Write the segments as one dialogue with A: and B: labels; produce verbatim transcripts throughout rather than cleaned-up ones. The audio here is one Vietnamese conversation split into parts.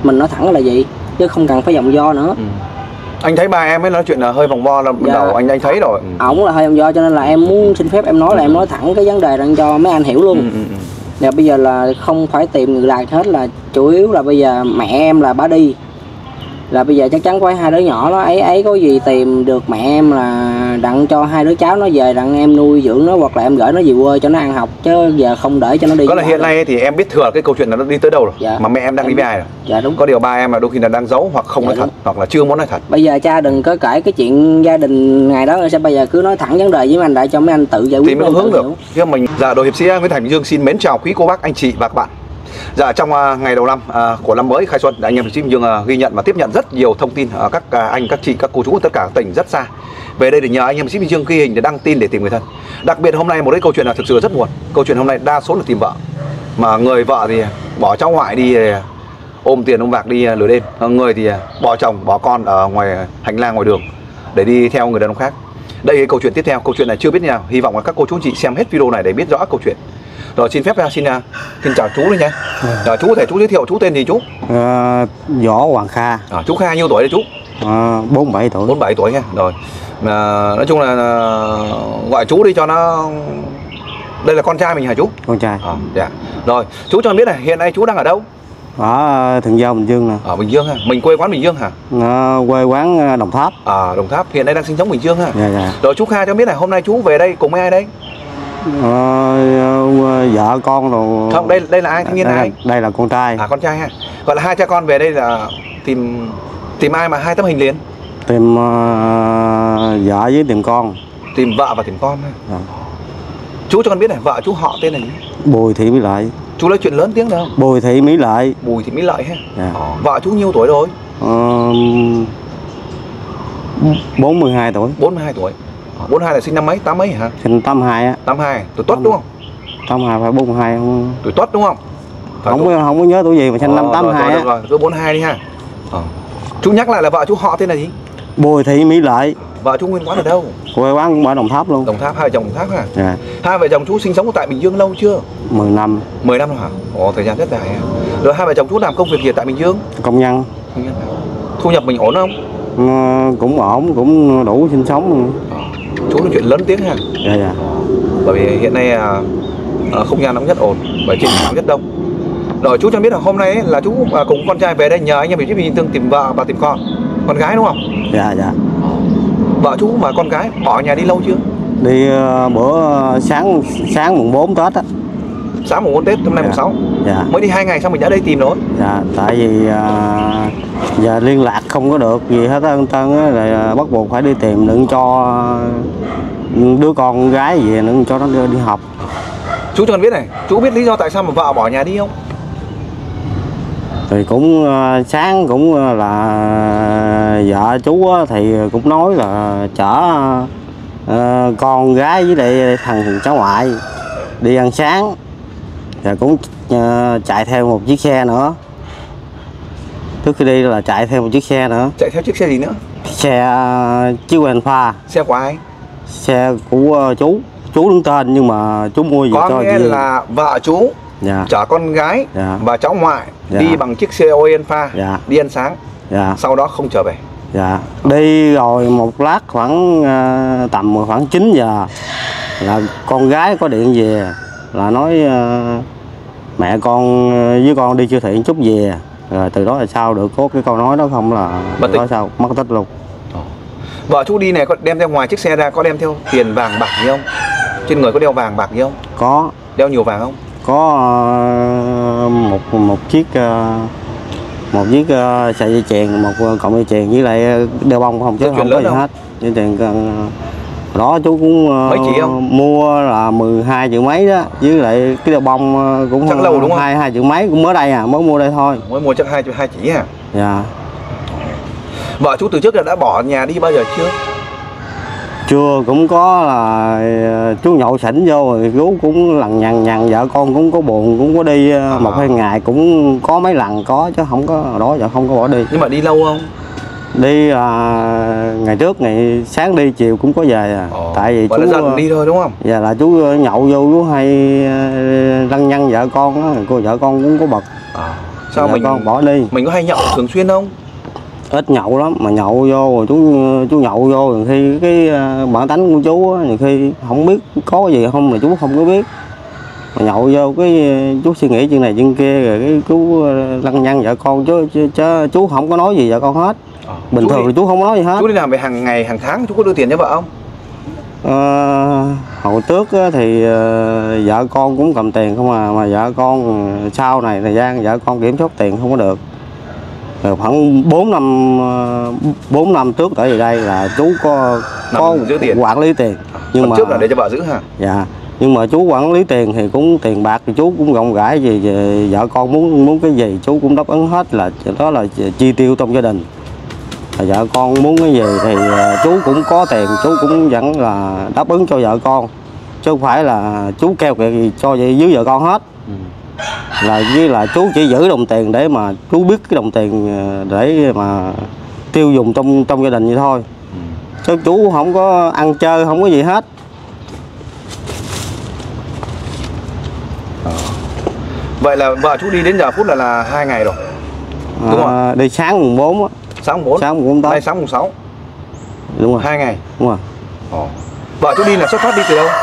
A: mình nói thẳng là vậy chứ không cần phải vòng vo nữa.
B: Ừ. Anh thấy ba em ấy nói chuyện là hơi vòng vo là ban
A: dạ.
B: đầu anh anh thấy rồi. Ừ.
A: Ổng là hơi vòng vo cho nên là em muốn xin phép em nói là em nói thẳng cái vấn đề rằng cho mấy anh hiểu luôn.
B: Ừ, ừ, ừ.
A: Và bây giờ là không phải tìm người lại hết, là chủ yếu là bây giờ mẹ em là bà đi, là bây giờ chắc chắn có hai đứa nhỏ đó ấy ấy có gì tìm được mẹ em là đặng cho hai đứa cháu nó về, đặng em nuôi dưỡng nó hoặc là em gửi nó về quê cho nó ăn học, chứ giờ không để cho nó đi.
B: Có là hiện nay thì em biết thừa cái câu chuyện là nó đi tới đâu rồi.
A: Dạ.
B: Mà mẹ em đang em đi với ai rồi?
A: Dạ đúng.
B: Có điều ba em là đôi khi là đang giấu hoặc không dạ, nói đúng. thật hoặc là chưa muốn nói thật.
A: Bây giờ cha đừng có cãi cái chuyện gia đình ngày đó, sẽ bây giờ cứ nói thẳng vấn đề với anh, để cho mấy anh tự giải quyết
B: thì mới có hướng được. Chứ mình dạ đội hiệp sĩ Nguyễn Thành Dương xin mến chào quý cô bác anh chị và các bạn. Dạ trong uh, ngày đầu năm uh, của năm mới khai xuân, anh em hiệp sĩ Bình Dương uh, ghi nhận và tiếp nhận rất nhiều thông tin ở các uh, anh các chị các cô chú tất cả tỉnh rất xa về đây để nhờ anh em hiệp sĩ Bình Dương ghi hình để đăng tin để tìm người thân. Đặc biệt hôm nay một cái câu chuyện là thực sự rất buồn. Câu chuyện hôm nay đa số là tìm vợ, mà người vợ thì bỏ cháu ngoại đi ôm tiền ôm bạc đi lửa đêm, người thì bỏ chồng bỏ con ở ngoài hành lang ngoài đường để đi theo người đàn ông khác. Đây cái câu chuyện tiếp theo, câu chuyện này chưa biết như nào, hy vọng là các cô chú chị xem hết video này để biết rõ câu chuyện. Rồi xin phép xin xin chào chú đi nhé. À, chú có thể chú giới thiệu chú tên gì chú?
C: À, Võ Hoàng Kha.
B: À, chú Kha nhiêu tuổi đấy chú?
C: À, bốn mươi bảy tuổi.
B: bốn mươi bảy tuổi nha. Rồi. À, nói chung là, là gọi chú đi cho nó. Đây là con trai mình hả chú?
C: Con trai.
B: À, dạ. Rồi, chú cho biết này, hiện nay chú đang ở đâu?
C: Ở Thường Giao, Bình Dương nè.
B: Ở Bình Dương ha. Mình quê quán Bình Dương hả?
C: À, quê quán Đồng Tháp.
B: À, Đồng Tháp. Hiện nay đang sinh sống Bình Dương ha.
C: Dạ dạ.
B: Rồi chú Kha cho biết này, hôm nay chú về đây cùng với ai đây?
C: À, vợ con rồi.
B: Không, đây đây là ai? Thanh niên
C: đây,
B: ai?
C: Đây là con trai.
B: À, con trai ha. Gọi là hai cha con về đây là tìm tìm ai mà hai tấm hình liền?
C: Tìm uh, vợ với tìm con.
B: Tìm vợ và tìm con ha. Dạ. Chú cho con biết này, vợ chú họ tên là gì?
C: Bùi Thị Mỹ Lợi.
B: Chú nói chuyện lớn tiếng được không?
C: Bùi Thị Mỹ Lợi.
B: Bùi Thị Mỹ Lợi ha.
C: Dạ.
B: À, vợ chú nhiêu tuổi rồi?
C: Uh, bốn mươi hai tuổi.
B: bốn mươi hai tuổi. À, bốn mươi hai là sinh năm mấy? Tám mấy hả?
C: Sinh tám mươi hai á.
B: tám mươi hai, tuổi Tuất đúng không?
C: tám mươi hai phải bốn mươi hai không?
B: Tuổi Tuất đúng không? Phải
C: không, có, không có nhớ tuổi gì mà sinh năm tám mươi hai
B: rồi,
C: á.
B: Rồi, cứ bốn mươi hai đi ha. À. Chú nhắc lại là vợ chú họ tên là gì?
C: Bùi Thị Mỹ Lợi.
B: Vợ chú nguyên quán ở đâu?
C: Quê quán cũng ở Đồng Tháp luôn.
B: Đồng Tháp, hai vợ chồng Đồng Tháp ha.
C: Dạ.
B: Hai vợ chồng chú sinh sống tại Bình Dương lâu chưa?
C: mười năm.
B: mười năm rồi hả? Ồ, thời gian rất dài ha. Rồi hai vợ chồng chú làm công việc gì tại Bình Dương?
C: Công nhân.
B: Công nhân. Thu nhập mình ổn không?
C: À, cũng ổn, cũng đủ sinh sống.
B: À, chú nói chuyện lớn tiếng ha.
C: Dạ dạ.
B: Bởi vì hiện nay à, không gian nó cũng rất ổn, bởi trên mạng rất đông. Rồi chú cho biết là hôm nay ấy, là chú à, cùng con trai về đây nhờ anh em hiệp sĩ Bình Dương tìm vợ và tìm con. Con gái đúng không?
C: Dạ dạ.
B: Vợ chú mà con gái bỏ nhà đi lâu chưa?
C: Đi uh, bữa sáng sáng mùng bốn Tết á.
B: Sáng mùng bốn Tết, hôm nay
C: dạ.
B: mùng sáu.
C: Dạ.
B: Mới đi hai ngày xong mình đã đây tìm rồi.
C: Dạ, tại vì uh, giờ liên lạc không có được gì hết á, Tân á, rồi uh, bắt buộc phải đi tìm đừng cho uh, đứa con gái về đừng cho nó đi, đi học.
B: Chú cho con biết này, chú biết lý do tại sao mà vợ bỏ nhà đi không?
C: Thì cũng uh, sáng cũng uh, là vợ chú á, thì cũng nói là chở uh, con gái với lại thằng cháu ngoại đi ăn sáng, và cũng uh, chạy theo một chiếc xe nữa. Trước khi đi là chạy theo một chiếc xe nữa.
B: Chạy theo chiếc xe gì nữa?
C: Xe uh, chiếc Alpha.
B: Xe của ai?
C: Xe của uh, chú. Chú đứng tên nhưng mà chú mua về
B: có
C: cho
B: nghĩa là vợ chú
C: dạ.
B: chở con gái
C: dạ.
B: và cháu ngoại
C: dạ.
B: đi bằng chiếc xe Alpha
C: dạ.
B: đi ăn sáng,
C: dạ.
B: sau đó không trở về.
C: Dạ. Đi rồi một lát khoảng uh, tầm khoảng chín giờ là con gái có điện về là nói uh, mẹ con với con đi siêu thị chút về, rồi từ đó là sao được có cái câu nói đó không là
B: mất tích.
C: Đó sao mất tích luôn.
B: Vợ chú đi này có đem theo ngoài chiếc xe ra có đem theo tiền vàng bạc gì không? Trên người có đeo vàng bạc gì không?
C: Có.
B: Đeo nhiều vàng không?
C: Có uh, một một chiếc uh, một chiếc uh, sợi dây chuyền, một cọng dây chuyền với lại đeo bông không chứ không có gì không? Hết. Dây chuyền uh, đó chú cũng uh,
B: mấy chị không?
C: Mua là mười hai triệu mấy đó, với lại cái đeo bông uh, cũng
B: chắc lâu đúng không?
C: hai hai triệu mấy cũng mới đây à, mới mua đây thôi.
B: Mới mua chắc hai hai chỉ à?
C: Dạ.
B: Vợ chú từ trước là đã bỏ nhà đi bao giờ chưa?
C: Chưa, cũng có là chú nhậu xỉn vô rồi chú cũng lằng nhằng nhằng, vợ con cũng có buồn, cũng có đi à. Một hai ngày cũng có mấy lần có chứ không có đó giờ không có bỏ đi.
B: Nhưng mà đi lâu không?
C: Đi là ngày trước ngày sáng đi chiều cũng có về à.
B: Ồ,
C: tại vì
B: chú
C: chú
B: dần đi thôi đúng không?
C: Dạ là chú nhậu vô chú hay lăng nhăng vợ con á, cô vợ con cũng có bật.
B: À, Sao
C: vợ
B: mình
C: con bỏ đi.
B: Mình có hay nhậu thường xuyên không?
C: Ít nhậu lắm, mà nhậu vô rồi chú chú nhậu vô rồi khi cái bản tánh của chú á, nhiều khi không biết có gì không mà chú không có biết. Mà nhậu vô cái chú suy nghĩ chuyện này chuyện kia rồi cái chú lăng nhăng vợ con chứ, chứ, chứ chú không có nói gì vợ con hết.
B: À,
C: Bình thường
B: đi,
C: thì chú không có nói gì hết.
B: Chú đi làm về hàng ngày hàng tháng chú có đưa tiền cho vợ không?
C: À, hồi trước thì vợ con cũng cầm tiền không à, mà vợ con sau này thời gian vợ con kiểm soát tiền không có được. Rồi khoảng bốn năm bốn năm trước trở về đây là chú có có quản lý tiền.
B: Nhưng mà trước là để cho vợ giữ hả?
C: Dạ. Nhưng mà chú quản lý tiền thì cũng tiền bạc thì chú cũng rộng rãi gì, gì vợ con muốn muốn cái gì chú cũng đáp ứng hết, là đó là chi tiêu trong gia đình. Vợ con muốn cái gì thì chú cũng có tiền, chú cũng vẫn là đáp ứng cho vợ con, chứ không phải là chú keo kiệt gì cho vậy với vợ con hết. Ừ. Là với là chú chỉ giữ đồng tiền để mà chú biết cái đồng tiền để mà tiêu dùng trong trong gia đình vậy thôi. Ừ. Chứ chú không có ăn chơi không có gì hết.
B: À. Vậy là vợ chú đi đến giờ phút là là hai ngày rồi. Đúng à,
C: không? Đi sáng mùng bốn á.
B: Sáng mùng bốn.
C: Sáng mùng bốn.
B: Nay sáng mùng sáu.
C: Đúng rồi.
B: Hai ngày.
C: Đúng rồi.
B: Ồ. Vợ chú đi là xuất phát đi từ đâu?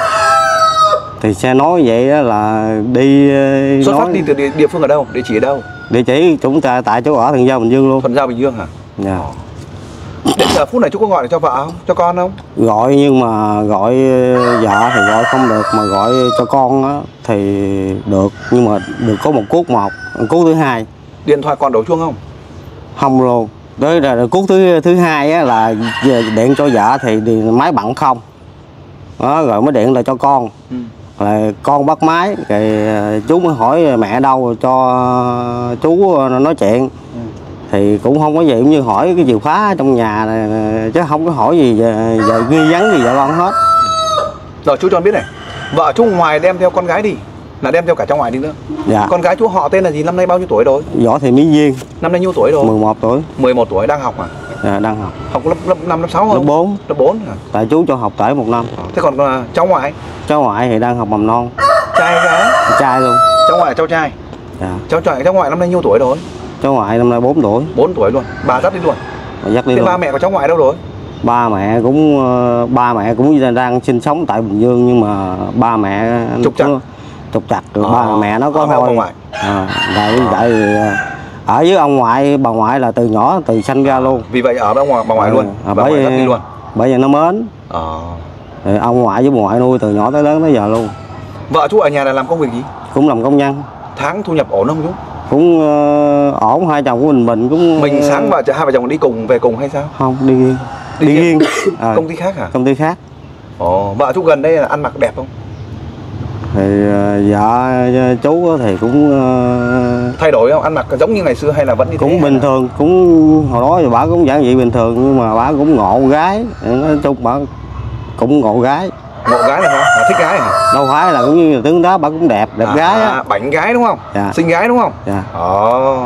C: Thì xe nói vậy đó là đi
B: xuất
C: nói...
B: phát đi từ địa, địa phương ở đâu? Địa chỉ ở đâu?
C: Địa chỉ chúng ta tại chỗ ở Thuận Giao Bình Dương luôn.
B: Thuận Giao Bình Dương hả?
C: Dạ.
B: Ồ. Đến giờ phút này chú có gọi cho vợ không? Cho con không?
C: Gọi nhưng mà gọi vợ thì gọi không được, mà gọi cho con á thì được, nhưng mà được có một cút một, cút thứ hai.
B: Điện thoại còn đổ chuông không?
C: Không luôn. Đấy là cút thứ thứ hai á là điện cho vợ thì máy bận không. Đó, rồi mới điện lại cho con. Ừ. Là con bắt máy rồi chú mới hỏi mẹ đâu cho chú nói chuyện. Ừ. Thì cũng không có gì, cũng như hỏi cái chìa khóa trong nhà này, chứ không có hỏi gì về, về nghi vấn gì vợ con hết.
B: Rồi chú cho con biết này, vợ chú ngoài đem theo con gái đi là đem theo cả cháu ngoại đi nữa.
C: Dạ.
B: Con gái chú họ tên là gì, năm nay bao nhiêu tuổi rồi?
C: Võ Thị Mỹ Duyên.
B: Năm nay nhiêu tuổi rồi?
C: mười một tuổi.
B: mười một tuổi, đang học à?
C: Dạ, đang học.
B: Học lớp lớp năm, lớp sáu không?
C: Lớp bốn.
B: Lớp bốn hả?
C: Tại chú cho học trễ một năm.
B: À, thế còn uh, cháu ngoại?
C: Cháu ngoại thì đang học mầm non.
B: Trai gái?
C: Trai luôn.
B: Cháu ngoại cháu trai?
C: Dạ.
B: Cháu trai cháu ngoại năm nay nhiêu tuổi rồi?
C: Cháu ngoại năm nay bốn tuổi.
B: bốn tuổi luôn. Bà dắt đi luôn.
C: Bà dắt đi
B: thế
C: luôn.
B: Ba mẹ của cháu ngoại đâu rồi?
C: Ba mẹ cũng ba mẹ cũng đang sinh sống tại Bình Dương, nhưng mà ba mẹ
B: trục trặc.
C: Trục trặc rồi. À, ba mẹ nó có
B: thôi.
C: Ông ngoại. À, tại à. tại ở với ông ngoại, bà ngoại là từ nhỏ từ sanh ra luôn.
B: Vì vậy ở với ông ngoại, bà ngoại à, luôn.
C: À,
B: bà
C: bởi
B: ngoại dắt đi luôn.
C: Bởi vì nó mến.
B: À.
C: Rồi ông ngoại với bà ngoại nuôi từ nhỏ tới lớn tới giờ luôn.
B: Vợ chú ở nhà là làm công việc gì?
C: Cũng làm công nhân.
B: Tháng thu nhập ổn không chú?
C: Cũng uh, ổn, hai chồng của mình mình cũng
B: mình sáng vợ hai vợ chồng đi cùng về cùng hay sao?
C: Không, đi riêng.
B: Đi,
C: đi
B: riêng.
C: À,
B: công ty khác hả?
C: Công ty khác.
B: Ồ, vợ chú gần đây là ăn mặc đẹp không?
C: Thì uh, vợ chú thì cũng uh,
B: thay đổi không? Ăn mặc giống như ngày xưa hay là vẫn như
C: cũng
B: thế? Cũng
C: bình là... thường, cũng hồi đó thì bà cũng giản dị bình thường, nhưng mà bà cũng ngộ gái, nói chung bà cũng ngộ gái.
B: Ngộ gái là hả? À, thích gái hả?
C: Đâu phải là cũng như là tướng đó, bà cũng đẹp, đẹp à, gái á.
B: Bảnh gái đúng không?
C: Dạ.
B: Xinh gái đúng không?
C: Dạ.
B: Ồ.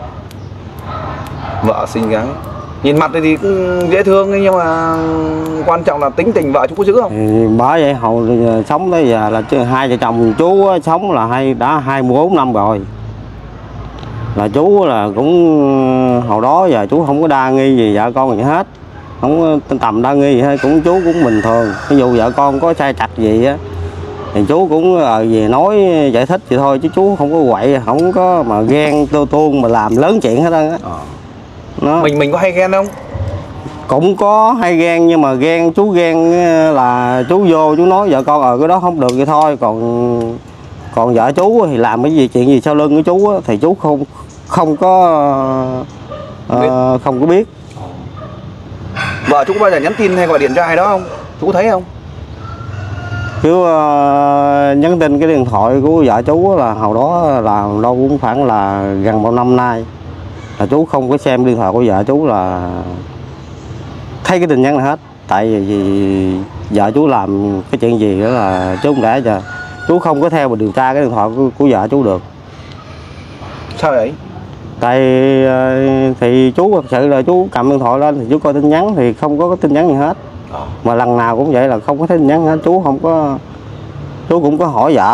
B: Vợ xinh gái. Nhìn mặt thì cũng dễ thương, nhưng mà quan trọng là tính tình vợ chú có giữ không?
C: Thì bởi vậy hồi sống tới giờ là hai vợ chồng chú sống là hay đã hai mươi bốn năm rồi. Là chú là cũng hồi đó giờ chú không có đa nghi gì vợ con gì hết, không có tầm đa nghi gì hết, cũng chú cũng bình thường. Ví dụ vợ con có sai trật gì á thì chú cũng ờ, về nói giải thích vậy thôi, chứ chú không có quậy, không có mà ghen tô tuôn mà làm lớn chuyện hết á.
B: À. Mình mình có hay ghen không?
C: Cũng có hay ghen, nhưng mà ghen chú ghen là chú vô chú nói vợ con ờ cái đó không được vậy thôi, còn còn vợ chú thì làm cái gì chuyện gì sau lưng của chú á, thì chú không không có uh, không có biết.
B: Vợ chú có bao giờ nhắn tin hay gọi điện cho ai đó không? Chú có thấy không?
C: Chú uh, nhắn tin cái điện thoại của vợ chú là hồi đó là đâu cũng khoảng là gần một năm nay là chú không có xem điện thoại của vợ chú, là thấy cái tin nhắn này hết. Tại vì, vì vợ chú làm cái chuyện gì đó là chú không để cho chú không có theo và điều tra cái điện thoại của, của vợ chú được.
B: Sao vậy?
C: Tại thì chú thật sự là chú cầm điện thoại lên thì chú coi tin nhắn thì không có cái tin nhắn gì hết. À. Mà lần nào cũng vậy là không có tin nhắn hết, chú không có, chú cũng có hỏi vợ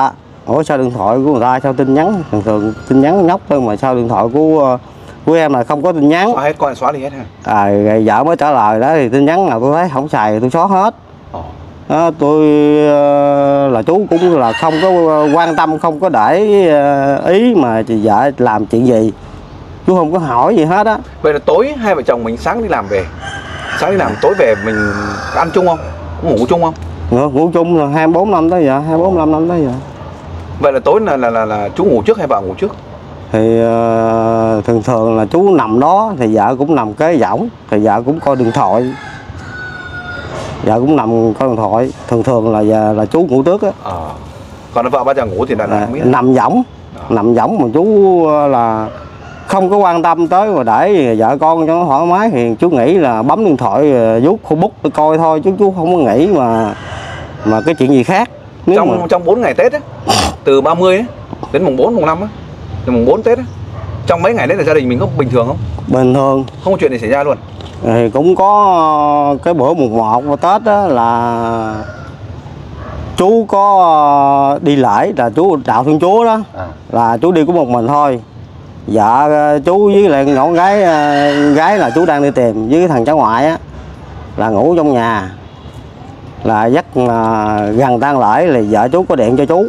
C: ủa sao điện thoại của người ta sao tin nhắn, thường thường tin nhắn nhóc thôi mà sao điện thoại của của em là không có tin nhắn.
B: Xóa hết, coi xóa đi hết ha.
C: À, rồi vợ mới trả lời đó thì tin nhắn nào tôi thấy không xài tôi xóa hết.
B: Ồ.
C: Đó, tôi là chú cũng là không có quan tâm, không có để ý mà chị vợ làm chuyện gì, chú không có hỏi gì hết á.
B: Vậy là tối hai vợ chồng mình sáng đi làm về, sáng đi làm tối về mình ăn chung không, ngủ chung không?
C: Ngủ, ngủ chung là hai mươi bốn năm tới giờ, hai mươi bốn năm năm tới giờ.
B: Vậy là tối là là là, là chú ngủ trước hay vợ ngủ trước?
C: Thì uh, thường thường là chú nằm đó thì vợ cũng nằm kế võng, thì vợ cũng coi điện thoại, vợ cũng nằm coi điện thoại. Thường thường là giờ là chú ngủ trước á.
B: À. Còn vợ bao giờ ngủ thì là, là không biết.
C: Nằm võng, à. Nằm võng mà chú là không có quan tâm tới mà để vợ con cho nó thoải mái thì chú nghĩ là bấm điện thoại vuốt Facebook tôi coi thôi, chú chú không có nghĩ mà mà cái chuyện gì khác. Nếu
B: trong
C: mà...
B: trong bốn ngày Tết á, từ ba mươi ấy, đến mùng bốn mùng năm á, từ mùng bốn Tết á, trong mấy ngày đấy là gia đình mình có bình thường không?
C: Bình thường,
B: không có chuyện gì xảy ra luôn.
C: Thì cũng có cái bữa mùng một của Tết đó là chú có đi lễ, là chú đạo Thiên Chúa đó, à. Là chú đi có một mình thôi. Dạ chú với lại nhỏ gái gái là chú đang đi tìm với thằng cháu ngoại á là ngủ trong nhà. Là dắt gần tan lễ là vợ chú có điện cho chú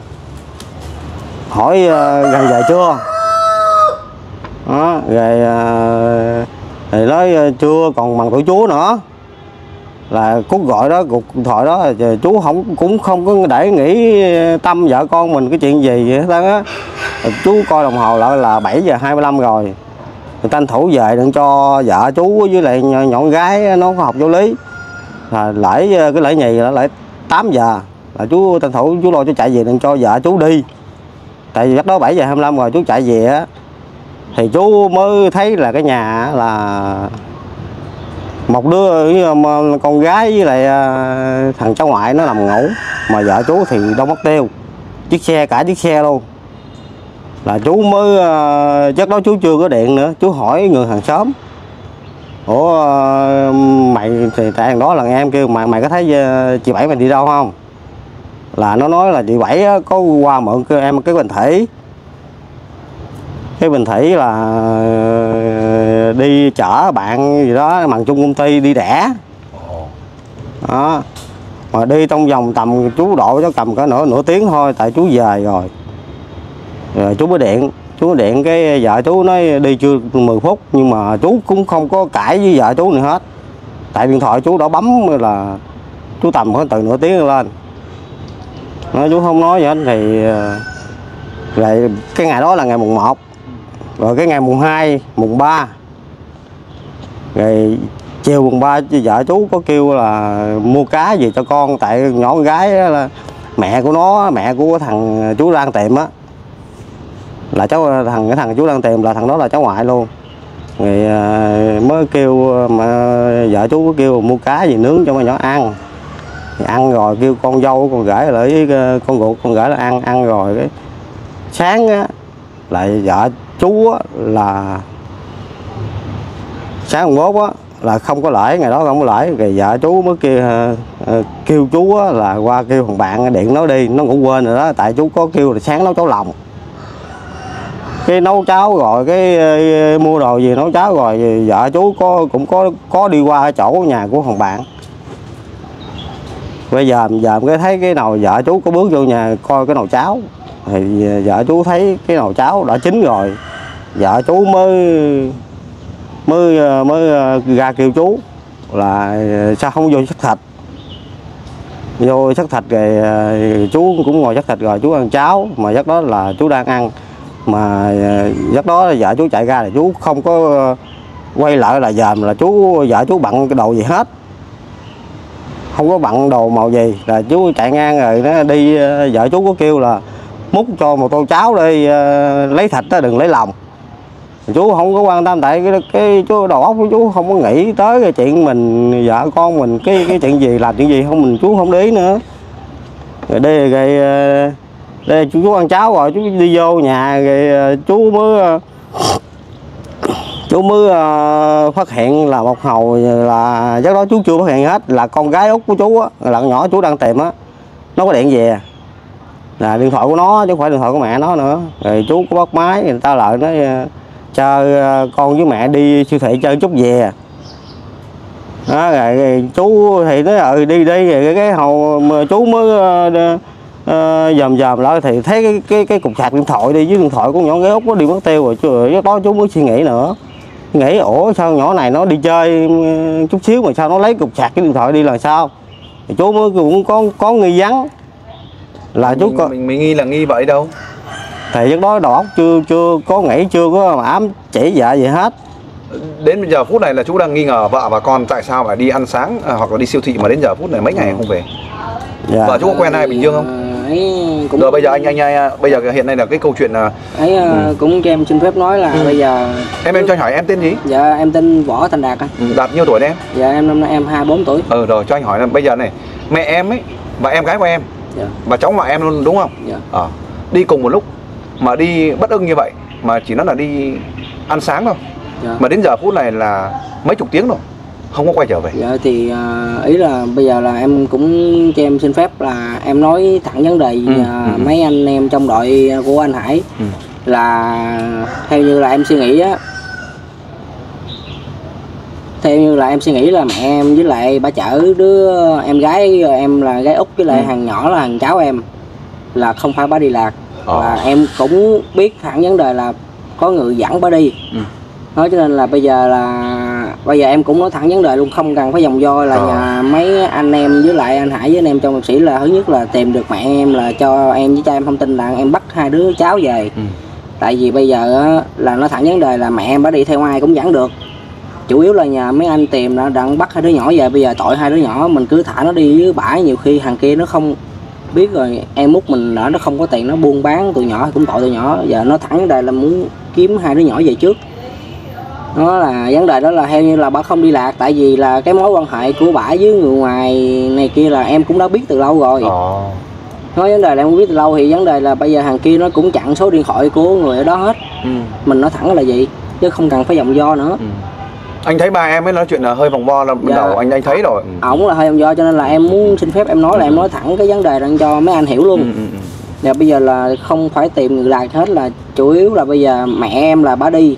C: hỏi gần về chưa đó, rồi thì nói chưa, còn bằng tuổi chú nữa. Là cú gọi đó, cuộc điện thoại đó chú không cũng không có để nghĩ tâm vợ con mình cái chuyện gì hết á. Chú coi đồng hồ lại là bảy giờ hai mươi lăm rồi, người tranh thủ về đừng cho vợ chú với lại nhỏ gái nó có học vô lý. Là lễ cái lễ nhì là lễ tám giờ là chú tranh thủ chú lo chú chạy về đừng cho vợ chú đi. Tại vì lúc đó bảy giờ hai mươi lăm rồi chú chạy về á thì chú mới thấy là cái nhà là một đứa con gái với lại thằng cháu ngoại nó nằm ngủ, mà vợ chú thì đâu mất tiêu, chiếc xe cả chiếc xe luôn. Là chú mới chắc đó chú chưa có điện nữa, chú hỏi người hàng xóm ủa mày thì tại thằng đó là em kêu mày mày có thấy chị Bảy mày đi đâu không? Là nó nói là chị Bảy có qua mượn em cái bình thủy, cái bình thủy là đi chở bạn gì đó bằng chung công ty đi đẻ đó, mà đi trong vòng tầm chú độ cho cầm cả nửa nửa tiếng thôi, tại chú về rồi. Rồi chú mới điện, chú mới điện cái vợ chú nói đi chưa mười phút, nhưng mà chú cũng không có cãi với vợ chú nữa hết, tại điện thoại chú đã bấm là chú tầm khoảng từ nửa tiếng lên. Nói chú không nói gì hết thì rồi cái ngày đó là ngày mùng một, rồi cái ngày mùng hai, mùng ba, rồi chiều mùng ba vợ chú có kêu là mua cá gì cho con, tại nhỏ con gái là mẹ của nó, mẹ của thằng chú đang tìm á, là cháu thằng cái thằng chú đang tìm là thằng đó là cháu ngoại luôn. Rồi mới kêu mà vợ chú có kêu mua cá gì nướng cho mấy nhỏ ăn. Thì ăn rồi kêu con dâu con gửi lại với con ruột con gửi là ăn ăn rồi cái sáng á lại vợ chú á, là sáng mùng mốt á là không có lễ, ngày đó không có lễ, rồi vợ chú mới kêu uh, kêu chú á, là qua kêu thằng bạn điện nó đi, nó cũng quên rồi đó, tại chú có kêu là sáng nấu cháo lòng, cái nấu cháo rồi cái uh, mua đồ gì nấu cháo rồi thì vợ chú có cũng có có đi qua chỗ nhà của thằng bạn. Bây giờ giờ cái thấy cái nồi vợ chú có bước vô nhà coi cái nồi cháo, thì vợ chú thấy cái nồi cháo đã chín rồi, vợ chú mới mới mới ra kêu chú là sao không vô xắt thịt. Vô xắt thịt rồi chú cũng ngồi xắt thịt rồi chú ăn cháo, mà giấc đó là chú đang ăn, mà giấc đó vợ chú chạy ra là chú không có quay lại là dòm là chú vợ chú bận cái đồ gì hết, không có bận đồ màu gì, là chú chạy ngang rồi nó đi. Vợ chú có kêu là múc cho một tô cháo đi, lấy thịt đó đừng lấy lòng. Chú không có quan tâm, tại cái, cái chú đầu óc của chú không có nghĩ tới cái chuyện mình vợ con mình cái cái chuyện gì làm chuyện gì không, mình chú không để ý nữa. Rồi đây rồi đây chú, chú ăn cháo rồi chú đi vô nhà rồi chú mới chú mới uh, phát hiện là một hồi là giấc đó chú chưa phát hiện hết, là con gái út của chú á, là nhỏ chú đang tìm á, nó có điện về là điện thoại của nó chứ không phải điện thoại của mẹ nó nữa. Rồi chú có bắt máy, người ta lại nói cho con với mẹ đi siêu thị chơi chút về. Đó, rồi, rồi chú thì nói ừ đi đi, rồi cái hồi mà chú mới uh, uh, dòm dòm lại thì thấy cái cái cái cục sạc điện thoại đi với điện thoại của nhỏ gái Út nó đi mất tiêu rồi. Chứ đó chú mới suy nghĩ nữa, nghĩ ủa sao nhỏ này nó đi chơi chút xíu mà sao nó lấy cục sạc cái điện thoại đi là sao. Thì chú mới cũng có có nghi vấn là
B: mình,
C: chú có
B: mình mình nghi là nghi vậy đâu.
C: Thì lúc đó đầu óc chưa chưa có nghĩ, chưa có ám chỉ dạ gì hết.
B: Đến bây giờ phút này là chú đang nghi ngờ vợ và con tại sao lại đi ăn sáng à, hoặc là đi siêu thị mà đến giờ phút này mấy ngày không về.
C: Dạ.
B: Vợ chú có quen ai Bình Dương không?
A: Ấy cũng
B: Rồi bây giờ anh anh anh bây giờ hiện nay là cái câu chuyện là
A: ấy ừ. cũng cho em xin phép nói là ừ. bây giờ
B: em em cho anh hỏi em tên gì?
A: Dạ em tên Võ Thành Đạt.
B: Ừ, Đạt nhiêu tuổi đấy em?
A: Dạ em năm nay em hai mươi bốn tuổi.
B: Ừ rồi cho anh hỏi là bây giờ này mẹ em ấy và em gái của em dạ. và cháu ngoại em luôn đúng không?
A: Dạ.
B: À, đi cùng một lúc mà đi bất ưng như vậy mà chỉ nói là đi ăn sáng thôi. Dạ. Mà đến giờ phút này là mấy chục tiếng rồi không có quay trở về.
A: Dạ thì uh, ý là bây giờ là em cũng cho em xin phép là em nói thẳng vấn đề ừ, uh, ừ. mấy anh em trong đội của anh Hải ừ. là theo như là em suy nghĩ á, theo như là em suy nghĩ là mẹ em với lại bà chở đứa em gái em là gái út với lại ừ. thằng nhỏ là thằng cháu em là không phải bà đi lạc. Ờ. Và em cũng biết thẳng vấn đề là có người dẫn bà đi ừ. nói cho nên là bây giờ là bây giờ em cũng nói thẳng vấn đề luôn, không cần phải vòng vo là ờ. nhà mấy anh em với lại anh Hải với anh em trong liệt sĩ là thứ nhất là tìm được mẹ em, là cho em với cha em thông tin là em bắt hai đứa cháu về ừ. tại vì bây giờ là nó thẳng vấn đề là mẹ em đã đi theo ai cũng dẫn được, chủ yếu là nhà mấy anh tìm đã đang bắt hai đứa nhỏ về. Bây giờ tội hai đứa nhỏ mình cứ thả nó đi với bãi, nhiều khi thằng kia nó không biết rồi em út mình đã nó không có tiền nó buôn bán tụi nhỏ cũng tội tụi nhỏ. Giờ nó thẳng vấn đề là muốn kiếm hai đứa nhỏ về trước. Nó là vấn đề đó là theo như là bà không đi lạc, tại vì là cái mối quan hệ của bà với người ngoài này kia là em cũng đã biết từ lâu rồi. Ồ. Nói vấn đề là em cũng biết từ lâu, thì vấn đề là bây giờ hàng kia nó cũng chặn số điện thoại của người ở đó hết ừ. mình nói thẳng là gì chứ không cần phải vòng vo nữa ừ.
B: Anh thấy ba em ấy nói chuyện là hơi vòng vo là ban dạ. đầu anh anh thấy rồi.
A: Ổng là hơi vòng vo cho nên là em muốn xin phép em nói là em nói thẳng cái vấn đề đang cho mấy anh hiểu luôn. Ừ, ừ, ừ. Và bây giờ là không phải tìm người lạc hết, là chủ yếu là bây giờ mẹ em là bà đi,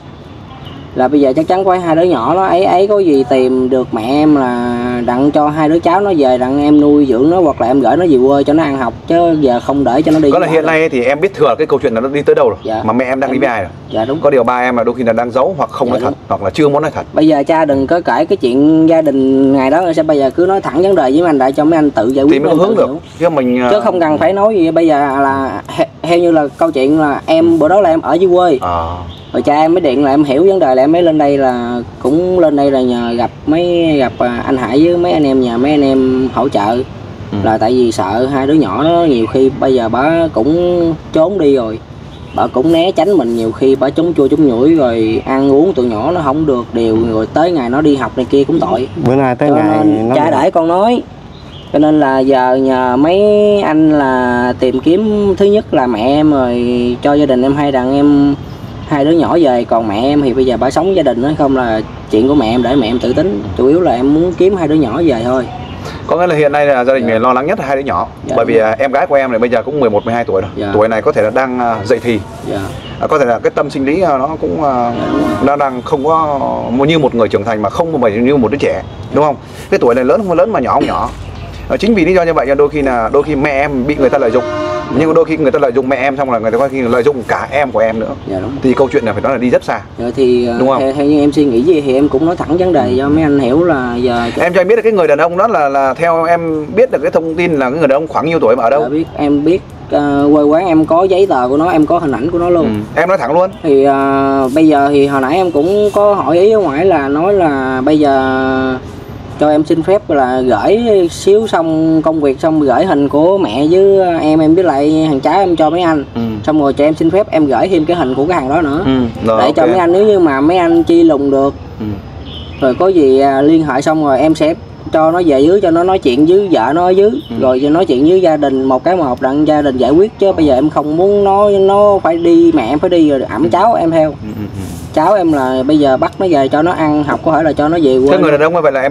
A: là bây giờ chắc chắn có hai đứa nhỏ nó ấy ấy có gì tìm được mẹ em là đặng cho hai đứa cháu nó về, đặng em nuôi dưỡng nó hoặc là em gửi nó về quê cho nó ăn học, chứ giờ không để cho nó đi.
B: Có là hiện nay thì em biết thừa cái câu chuyện là nó đi tới đâu rồi dạ. mà mẹ em đang em đi với ai rồi.
A: Dạ đúng.
B: Có điều ba em là đôi khi là đang giấu hoặc không dạ, nói đúng. thật hoặc là chưa muốn nói thật.
A: Bây giờ cha đừng có kể cái chuyện gia đình ngày đó rồi sao, bây giờ cứ nói thẳng vấn đề với anh, để cho mấy anh tự giải quyết
B: thì mới có hướng được chứ mình
A: chứ không cần phải nói gì. Bây giờ là theo như là câu chuyện là em bữa đó là em ở dưới quê à. Rồi cha em mới điện là em hiểu vấn đề là em mới lên đây, là cũng lên đây là nhờ gặp mấy gặp anh Hải với mấy anh em nhà mấy anh em hỗ trợ ừ. là tại vì sợ hai đứa nhỏ nó nhiều khi bây giờ bà cũng trốn đi rồi, bà cũng né tránh mình, nhiều khi bà trốn chua trốn nhủi rồi ăn uống tụi nhỏ nó không được điều, rồi tới ngày nó đi học này kia cũng tội.
C: Bữa nay tới
A: cho
C: ngày
A: nó cha để con nói, cho nên là giờ nhờ mấy anh là tìm kiếm thứ nhất là mẹ em, rồi cho gia đình em hai đàn em hai đứa nhỏ về, còn mẹ em thì bây giờ bà sống gia đình nữa, không là chuyện của mẹ em để mẹ em tự tính, chủ yếu là em muốn kiếm hai đứa nhỏ về thôi.
B: Có nghĩa là hiện nay là gia đình dạ. lo lắng nhất là hai đứa nhỏ dạ, bởi vì rồi. em gái của em này bây giờ cũng mười một mười hai tuổi rồi dạ. tuổi này có thể là đang dậy thì dạ. có thể là cái tâm sinh lý nó cũng dạ, nó đang không có như một người trưởng thành mà không mà như một đứa trẻ dạ. đúng không? Cái tuổi này lớn không lớn mà nhỏ không nhỏ. Chính vì lý do như vậy đôi khi là đôi khi mẹ em bị người ta lợi dụng, nhưng đôi khi người ta lợi dụng mẹ em xong là người ta có khi lợi dụng cả em của em nữa dạ, đúng. Thì câu chuyện này phải nói là đi rất xa
A: dạ, thì đúng không? Theo, theo như em suy nghĩ gì thì em cũng nói thẳng vấn đề cho mấy anh hiểu là giờ
B: em cho anh biết là cái người đàn ông đó là là theo em biết được cái thông tin là cái người đàn ông khoảng nhiêu tuổi mà ở đâu?
A: Dạ, biết em biết uh, quê quán em có giấy tờ của nó, em có hình ảnh của nó luôn
B: ừ. Em nói thẳng luôn
A: thì uh, bây giờ thì hồi nãy em cũng có hỏi ý ở ngoài là nói là bây giờ cho em xin phép là gửi xíu xong công việc xong gửi hình của mẹ với em em với lại thằng cháu em cho mấy anh ừ. xong rồi cho em xin phép em gửi thêm cái hình của cái thằng đó nữa ừ. Rồi, để okay. cho mấy anh nếu như mà mấy anh chi lùng được ừ. rồi có gì liên hệ xong rồi em sẽ cho nó về dưới, cho nó nói chuyện với vợ nó ở dưới ừ. rồi cho nói chuyện với gia đình một cái một đặng gia đình giải quyết, chứ bây giờ em không muốn nó nó phải đi, mẹ em phải đi rồi ẵm cháu em theo ừ. cháu em là bây giờ bắt nó về cho nó ăn học, có thể là cho nó về quê.
B: Cái người đàn ông vậy là em biết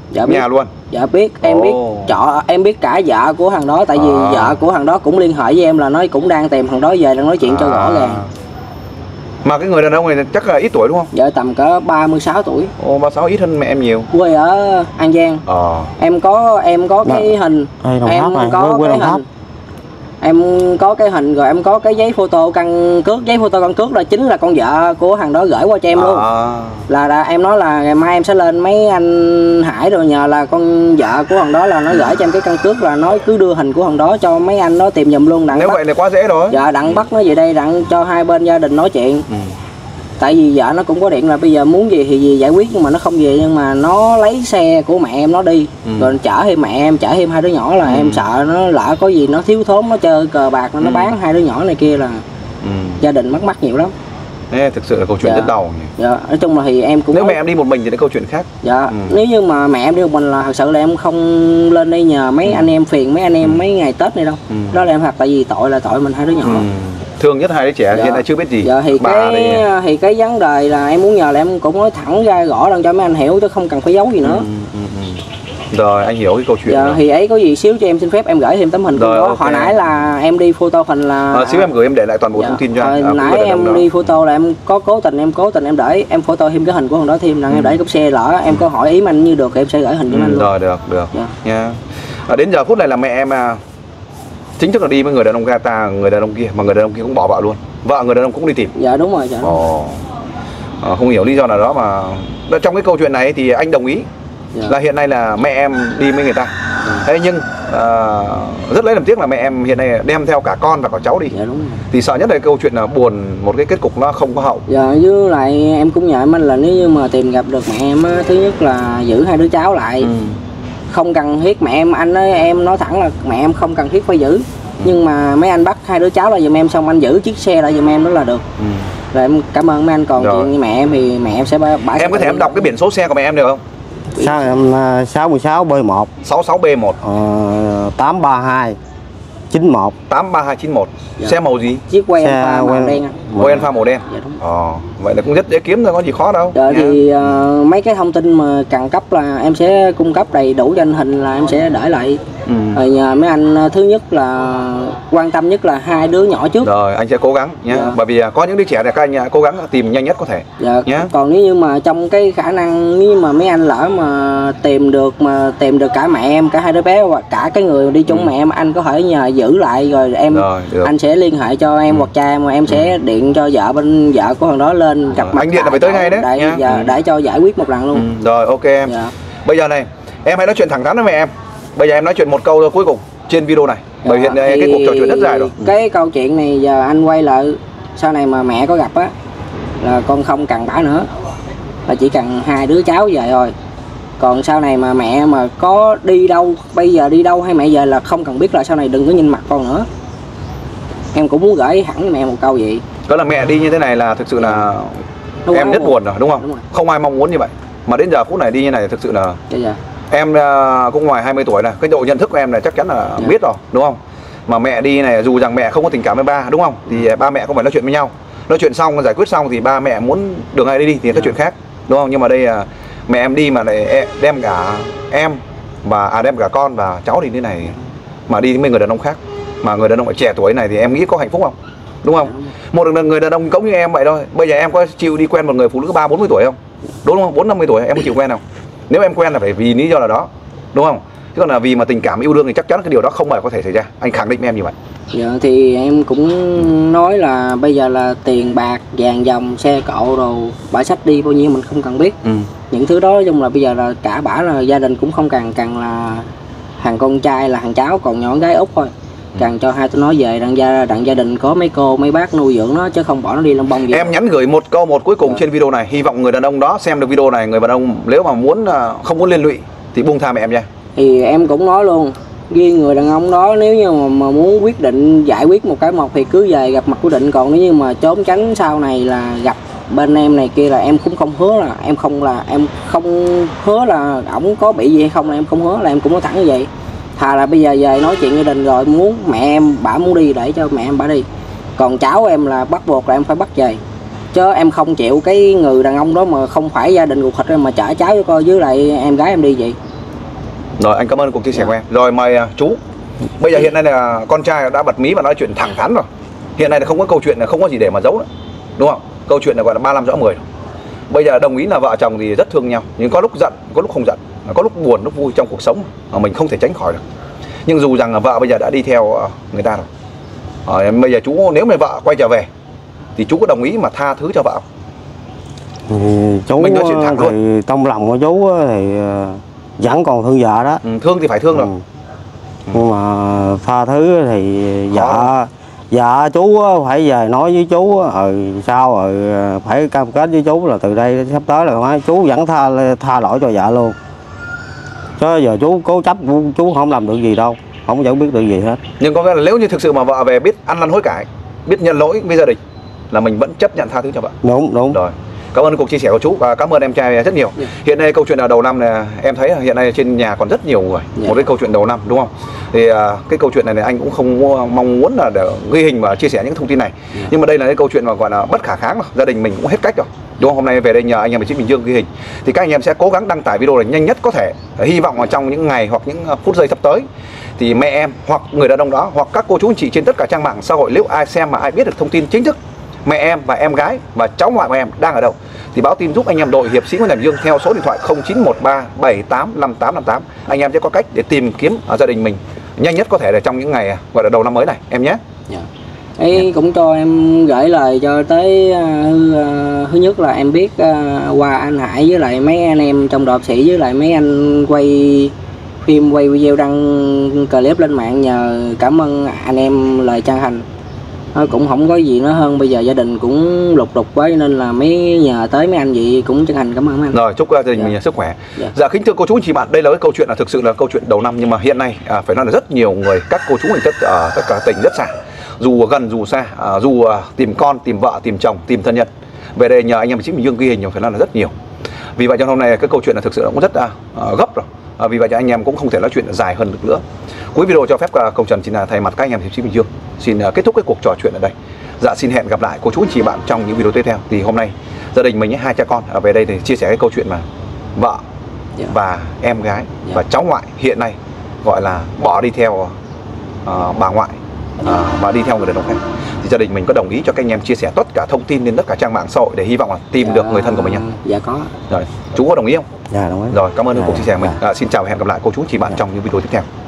A: Dạ biết.
B: Nhà luôn.
A: Dạ biết, em
B: Ồ.
A: biết trọ, em biết cả vợ của thằng đó, tại vì
B: À.
A: vợ của thằng đó cũng liên hệ với em là nói cũng đang tìm thằng đó về đang nói chuyện cho rõ ràng.
B: Mà cái người đàn ông này chắc là ít tuổi đúng không?
A: Vợ tầm cỡ ba mươi sáu tuổi,
B: Ồ, ba mươi sáu ít hơn mẹ em nhiều.
A: quê ở An Giang.
B: Ờ.
A: Em có em có cái hình,
C: Đây, Đồng
A: em
C: Tháp này,
A: có
C: quê
A: cái
C: Đồng Tháp.
A: hình, em có cái hình rồi em có cái giấy photo căn cước, giấy photo căn cước là chính là con vợ của thằng đó gửi qua cho em luôn.
B: À.
A: Là, là em nói là ngày mai em sẽ lên mấy anh Hải rồi nhờ là con vợ của thằng đó là nó gửi cho em cái căn cước, là nói cứ đưa hình của thằng đó cho mấy anh đó tìm giùm luôn, đặng
B: Nếu
A: bắt.
B: vậy là quá dễ rồi.
A: Dạ đặng bắt nó về đây đặng cho hai bên gia đình nói chuyện.
B: Ừ.
A: Tại vì vợ nó cũng có điện là bây giờ muốn gì thì gì giải quyết, nhưng mà nó không về, nhưng mà nó lấy xe của mẹ em nó đi.
B: Ừ.
A: Rồi chở thêm mẹ em, chở thêm hai đứa nhỏ là
B: Ừ.
A: em sợ nó lỡ có gì nó thiếu thốn, nó chơi cờ bạc nó
B: Ừ.
A: bán hai đứa nhỏ này kia là
B: Ừ.
A: gia đình mất mát nhiều lắm.
B: Ê, thực sự là câu chuyện
A: Dạ.
B: rất đau nhỉ.
A: Dạ nói chung là thì em cũng
B: Nếu
A: nói-
B: mẹ em đi một mình thì là câu chuyện khác.
A: Dạ,
B: Ừ.
A: nếu như mà mẹ em đi một mình là thật sự là em không lên đây nhờ mấy
B: Ừ.
A: anh em phiền mấy anh em
B: Ừ.
A: mấy ngày Tết này đâu.
B: Ừ.
A: Đó là em thật, tại vì tội là tội mình hai đứa nhỏ.
B: Ừ. Thương nhất hai đứa trẻ
A: Dạ.
B: hiện tại chưa biết gì.
A: Dạ thì
B: Bà
A: cái
B: đây.
A: thì cái vấn đề là em muốn nhờ là em cũng nói thẳng ra rõ lên cho mấy anh hiểu, chứ không cần phải giấu gì nữa.
B: Ừ, ừ, ừ. Rồi anh hiểu cái câu chuyện
A: Dạ
B: rồi.
A: thì ấy có gì xíu cho em xin phép em gửi thêm tấm hình của
B: Rồi,
A: đó.
B: ok.
A: Hồi nãy là em đi photo hình là
B: À, xíu em gửi em để lại toàn bộ
A: dạ,
B: thông tin cho
A: hồi
B: anh. À,
A: nãy
B: của người đàn ông
A: em
B: đó.
A: đi photo là em có cố tình em cố tình em để em photo thêm cái hình của thằng đó thêm, là
B: Ừ.
A: em để cốc xe lỡ em có hỏi ý anh như được thì em sẽ gửi hình cho
B: Ừ,
A: anh luôn.
B: rồi được được
A: Dạ.
B: nha. À, đến giờ phút này là mẹ em à, chính thức là đi với người đàn ông Gata, người đàn ông kia, mà người đàn ông kia cũng bỏ vợ luôn, vợ người đàn ông cũng đi tìm.
A: Dạ đúng rồi. Dạ.
B: Ồ. À, không hiểu lý do nào đó mà đó, trong cái câu chuyện này thì anh đồng ý
A: Dạ.
B: là hiện nay là mẹ em đi với người ta. Thế nhưng à, rất lấy làm tiếc là mẹ em hiện nay đem theo cả con và cả cháu đi.
A: Dạ đúng rồi.
B: Thì sợ nhất là câu chuyện là buồn, một cái kết cục nó không có hậu.
A: Dạ với lại em cũng nhờ anh là nếu như mà tìm gặp được mẹ em á, thứ nhất là giữ hai đứa cháu lại.
B: Ừ.
A: Không cần thiết mẹ em, anh nói em nói thẳng là mẹ em không cần thiết phải giữ. Nhưng mà mấy anh bắt hai đứa cháu lại giùm em, xong anh giữ chiếc xe lại giùm em đó là được.
B: Ừ.
A: Rồi em cảm ơn mấy anh. Còn
B: Rồi.
A: chuyện với mẹ em thì mẹ em sẽ bả bả
B: Em có thể em đọc cái biển số xe của mẹ em được không?
C: Sao em sáu mươi sáu B một
B: sáu sáu B một
C: ờ, tám ba hai chín một.
B: tám ba hai chín một.
A: Dạ.
B: Xe màu gì?
A: chiếc quay
C: Xe
A: em pha màu
C: quen-
A: đen á.
B: Quay Alpha màu đen.
A: Dạ đúng.
B: Ờ, vậy là cũng rất dễ kiếm thôi, có gì khó đâu.
A: Rồi
B: nha.
A: thì ờ, mấy cái thông tin mà cần cấp là em sẽ cung cấp đầy đủ cho anh hình, là em sẽ để lại.
B: Ừ.
A: Rồi nhờ mấy anh ờ, thứ nhất là quan tâm nhất là hai đứa nhỏ trước.
B: Rồi anh sẽ cố gắng nhé.
A: Dạ.
B: Bởi vì à, có những đứa trẻ này các anh à, cố gắng tìm nhanh nhất có thể.
A: Dạ.
B: Nhá.
A: Còn nếu như mà trong cái khả năng, nếu như mà mấy anh lỡ mà tìm được mà tìm được cả mẹ em, cả hai đứa bé và cả cái người đi chung
B: Ừ.
A: mẹ em, anh có thể nhờ giữ lại rồi em
B: Rồi, được.
A: anh sẽ liên hệ cho em
B: Ừ.
A: hoặc cha em, mà em sẽ điện cho vợ bên vợ của thằng đó lên gặp
B: Rồi,
A: mặt
B: anh điện là
A: tại
B: phải tới
A: chỗ
B: ngay đấy,
A: để,
B: nhá.
A: dạ,
B: Ừ.
A: để cho giải quyết một lần luôn.
B: Ừ. Rồi ok em.
A: Dạ.
B: Bây giờ này, em hãy nói chuyện thẳng thắn với mẹ em. Bây giờ em nói chuyện một câu thôi cuối cùng trên video này. Bởi vì hiện nay
A: Thì
B: cái cuộc trò chuyện rất dài rồi.
A: cái câu chuyện này giờ anh quay lại sau này mà mẹ có gặp á là con không cần bả nữa, là chỉ cần hai đứa cháu về thôi. Còn sau này mà mẹ mà có đi đâu, bây giờ đi đâu hay mẹ về là không cần biết, là sau này đừng có nhìn mặt con nữa. Em cũng muốn gửi hẳn với mẹ một câu vậy.
B: Đó là mẹ đi như thế này là thực sự là
A: Nó
B: em
A: quá
B: rất buồn rồi đúng không?
A: Đúng rồi.
B: Không ai mong muốn như vậy. Mà đến giờ phút này đi như này thực sự là
A: Dạ, dạ.
B: em à, cũng ngoài hai mươi tuổi này, cái độ nhận thức của em này chắc chắn là
A: Dạ.
B: biết rồi đúng không? Mà mẹ đi này, dù rằng mẹ không có tình cảm với ba đúng không? Thì ba mẹ cũng phải nói chuyện với nhau. Nói chuyện xong, giải quyết xong thì ba mẹ muốn đường ai đi đi thì là
A: Dạ.
B: chuyện khác đúng không? Nhưng mà đây là mẹ em đi mà lại e- đem cả em và à đem cả con và cháu đi thế này, mà đi với người đàn ông khác, mà người đàn ông lại trẻ tuổi này thì em nghĩ có hạnh phúc không? Đúng không? Một người đàn ông cũng như em vậy thôi. Bây giờ em có chịu đi quen một người phụ nữ ba bốn mươi tuổi không? Đúng không? Bốn năm mươi tuổi em có chịu quen không? Nếu em quen là phải vì lý do nào đó, đúng không? Chứ còn là vì mà tình cảm yêu đương thì chắc chắn cái điều đó không bao giờ có thể xảy ra. Anh khẳng định với em như vậy.
A: Dạ thì em cũng nói là bây giờ là tiền bạc, vàng dòng, xe cộ đồ bả xách đi bao nhiêu mình không cần biết.
B: Ừ.
A: Những thứ đó nói chung là bây giờ là cả bả là gia đình cũng không cần, cần là thằng con trai là thằng cháu, còn nhỏ gái út thôi. Cần cho hai tụi nó về đặng gia đặng gia đình có mấy cô mấy bác nuôi dưỡng nó, chứ không bỏ nó đi lông bông gì.
B: Em nhắn gửi một câu một cuối cùng
A: Dạ.
B: trên video này. Hy vọng người đàn ông đó xem được video này, người đàn ông nếu mà muốn à, không muốn liên lụy thì buông tha mẹ em nha.
A: Thì em cũng nói luôn, riêng người đàn ông đó nếu như mà, mà muốn quyết định giải quyết một cái một thì cứ về gặp mặt quyết định. Còn nếu như mà trốn tránh sau này là gặp bên em này kia là em cũng không hứa là em không là em không hứa là ổng có bị gì hay không, là em không hứa, là em cũng nói thẳng như vậy. Thà là bây giờ về nói chuyện gia đình rồi muốn mẹ em bả muốn đi để cho mẹ em bả đi. Còn cháu em là bắt buộc là em phải bắt về. Chứ em không chịu cái người đàn ông đó mà không phải gia đình ruột thịt em mà chở cháu cho coi với lại em gái em đi vậy.
B: Rồi anh cảm ơn cuộc chia sẻ của em. Rồi mời uh, chú. Bây giờ hiện nay là con trai đã bật mí và nói chuyện thẳng thắn rồi. Hiện nay là không có câu chuyện là không có gì để mà giấu nữa, đúng không? Câu chuyện là gọi là ba năm rõ mười. Bây giờ đồng ý là vợ chồng thì rất thương nhau, nhưng có lúc giận, có lúc không giận, có lúc buồn, lúc vui trong cuộc sống mà mình không thể tránh khỏi được. Nhưng dù rằng là vợ bây giờ đã đi theo người ta rồi, à, bây giờ chú nếu mà vợ quay trở về thì chú có đồng ý mà tha thứ cho vợ?
C: Thì chú
B: mình nói chuyện thẳng
C: thì
B: luôn.
C: trong lòng của chú thì vẫn còn thương vợ đó.
B: Ừ, thương thì phải thương rồi.
C: Ừ. Nhưng mà tha thứ thì vợ dạ chú phải về nói với chú ừ sao rồi phải cam kết với chú là từ đây sắp tới là nói chú vẫn tha tha lỗi cho vợ luôn. Chứ giờ chú cố chấp chú không làm được gì đâu, không giải biết được gì hết.
B: Nhưng có nghĩa là nếu như thực sự mà vợ về biết ăn năn hối cải, biết nhận lỗi với gia đình là mình vẫn chấp nhận tha thứ cho vợ.
C: Đúng đúng.
B: Rồi. Cảm ơn cuộc chia sẻ của chú và cảm ơn em trai rất nhiều. Yeah. Hiện nay câu chuyện là đầu năm này em thấy hiện nay trên nhà còn rất nhiều người. Yeah. Một cái câu chuyện đầu năm đúng không? Thì uh, cái câu chuyện này, này anh cũng không mong muốn là để ghi hình và chia sẻ những thông tin này. Yeah. Nhưng mà đây là cái câu chuyện mà gọi là bất khả kháng rồi. Gia đình mình cũng hết cách rồi. Đúng không? Hôm nay về đây nhờ anh em ở trên Bình Dương ghi hình. Thì các anh em sẽ cố gắng đăng tải video này nhanh nhất có thể. Hy vọng là trong những ngày hoặc những phút giây sắp tới thì mẹ em hoặc người đàn ông đó hoặc các cô chú anh chị trên tất cả trang mạng xã hội, nếu ai xem mà ai biết được thông tin chính thức mẹ em và em gái và cháu ngoại của em đang ở đâu thì báo tin giúp anh em đội hiệp sĩ Nguyễn Thành Dương theo số điện thoại không chín một ba bảy tám năm tám năm tám. Anh em sẽ có cách để tìm kiếm ở gia đình mình nhanh nhất có thể để trong những ngày gọi là đầu năm mới này em nhé.
A: Yeah. Ấy yeah. Cũng cho em gửi lời cho tới uh, thứ nhất là em biết uh, qua anh Hải với lại mấy anh em trong đội sĩ với lại mấy anh quay phim quay video đăng clip lên mạng, nhờ cảm ơn anh em lời chân thành. Nó cũng không có gì nữa hơn, bây giờ gia đình cũng lục đục quá nên là mới nhờ tới mấy anh vậy cũng chân thành cảm ơn anh.
B: Rồi chúc gia đình dạ. mình sức khỏe. Dạ. Dạ kính thưa cô chú anh chị bạn, đây là cái câu chuyện là thực sự là câu chuyện đầu năm nhưng mà hiện nay à, phải nói là rất nhiều người, các cô chú mình tất ở tất cả tỉnh rất xa, dù gần dù xa, à, dù à, tìm con, tìm vợ, tìm chồng, tìm thân nhân về đây nhờ anh em chính Bình Dương ghi hình, phải nói là rất nhiều. Vì vậy cho hôm nay cái câu chuyện là thực sự cũng rất à, gấp rồi. À, vì vậy cho anh em cũng không thể nói chuyện dài hơn được nữa. Cuối video cho phép uh, Công Trần xin uh, thay mặt các anh em hiệp sĩ Bình Dương xin uh, kết thúc cái cuộc trò chuyện ở đây. Dạ xin hẹn gặp lại cô chú anh chị bạn trong những video tiếp theo. Thì hôm nay gia đình mình hai cha con ở về đây để chia sẻ cái câu chuyện mà vợ yeah. và em gái yeah. và cháu ngoại hiện nay gọi là bỏ đi theo uh, bà ngoại uh, và đi theo người đàn ông khác. Thì gia đình mình có đồng ý cho các anh em chia sẻ tất cả thông tin lên tất cả trang mạng xã hội để hy vọng là tìm dạ, được người thân của mình nhé.
A: Dạ có.
B: Rồi chú có đồng ý không?
C: Dạ đồng ý.
B: Rồi cảm ơn
C: dạ,
B: cuộc chia sẻ của mình.
C: Dạ.
B: À, xin chào và hẹn gặp lại cô chú anh chị bạn
C: dạ.
B: trong những video tiếp theo.